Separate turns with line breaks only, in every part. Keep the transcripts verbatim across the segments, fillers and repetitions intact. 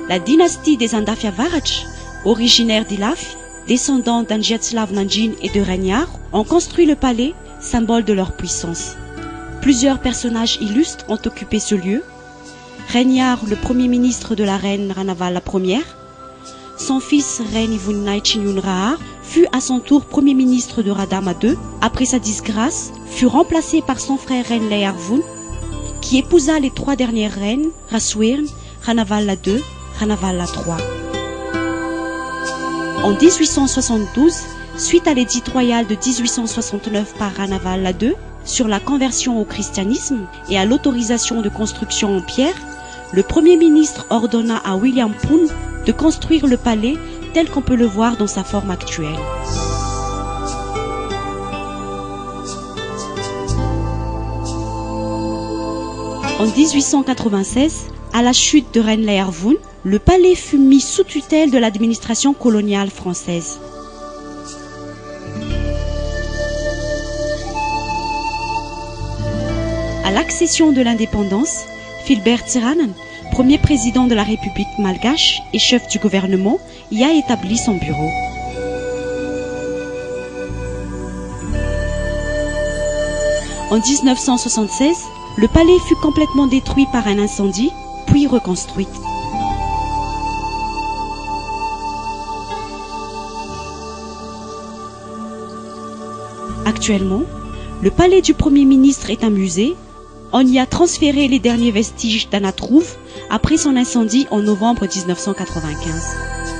La dynastie des Andafiavarach, originaire d'Ilaf, descendants d'Angiatslav Nanjin et de Regnard, ont construit le palais, symbole de leur puissance. Plusieurs personnages illustres ont occupé ce lieu. Regnard, le premier ministre de la reine Ranaval la première, son fils Renivunai Chinyunraar fut à son tour premier ministre de Radama deux. Après sa disgrâce, fut remplacé par son frère Renlearvun, qui épousa les trois dernières reines, Rasuirn, Ranaval la deux, Ranaval la trois. En dix-huit cent soixante-douze, suite à l'édit royal de dix-huit cent soixante-neuf par Ranaval la deux sur la conversion au christianisme et à l'autorisation de construction en pierre, le Premier ministre ordonna à William Poon de construire le palais tel qu'on peut le voir dans sa forme actuelle. En dix-huit cent quatre-vingt-seize, à la chute de Renlearvun, le palais fut mis sous tutelle de l'administration coloniale française. À l'accession de l'indépendance, Philbert Tsiranen, premier président de la République malgache et chef du gouvernement, y a établi son bureau. En mille neuf cent soixante-seize, le palais fut complètement détruit par un incendie, puis reconstruit. Actuellement, le palais du Premier ministre est un musée. On y a transféré les derniers vestiges d'Anatrouv après son incendie en novembre mille neuf cent quatre-vingt-quinze.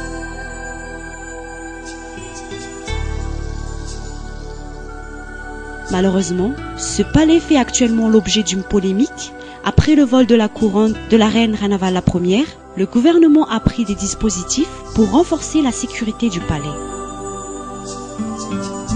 Malheureusement, ce palais fait actuellement l'objet d'une polémique. Après le vol de la couronne de la reine Ranaval la première, le gouvernement a pris des dispositifs pour renforcer la sécurité du palais.